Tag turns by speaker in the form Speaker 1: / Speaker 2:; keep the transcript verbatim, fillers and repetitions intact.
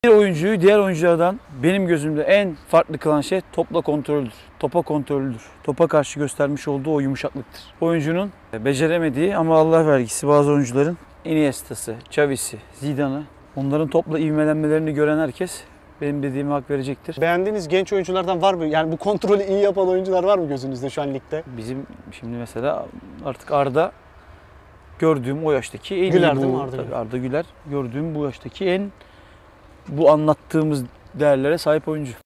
Speaker 1: Bir oyuncuyu diğer oyunculardan benim gözümde en farklı kılan şey topla kontroldür. Topa kontroldür. Topa karşı göstermiş olduğu o yumuşaklıktır. Oyuncunun beceremediği ama Allah vergisi bazı oyuncuların Iniesta'sı, Xavi'si, Zidane'ı, onların topla ivmelenmelerini gören herkes benim dediğime hak verecektir.
Speaker 2: Beğendiğiniz genç oyunculardan var mı? Yani bu kontrolü iyi yapan oyuncular var mı gözünüzde şu an ligde?
Speaker 1: Bizim şimdi mesela artık Arda gördüğüm o yaştaki en
Speaker 2: Güler
Speaker 1: iyi bu,
Speaker 2: değil mi Arda
Speaker 1: tabii
Speaker 2: Güler?
Speaker 1: Arda Güler gördüğüm bu yaştaki en bu anlattığımız değerlere sahip oyuncu.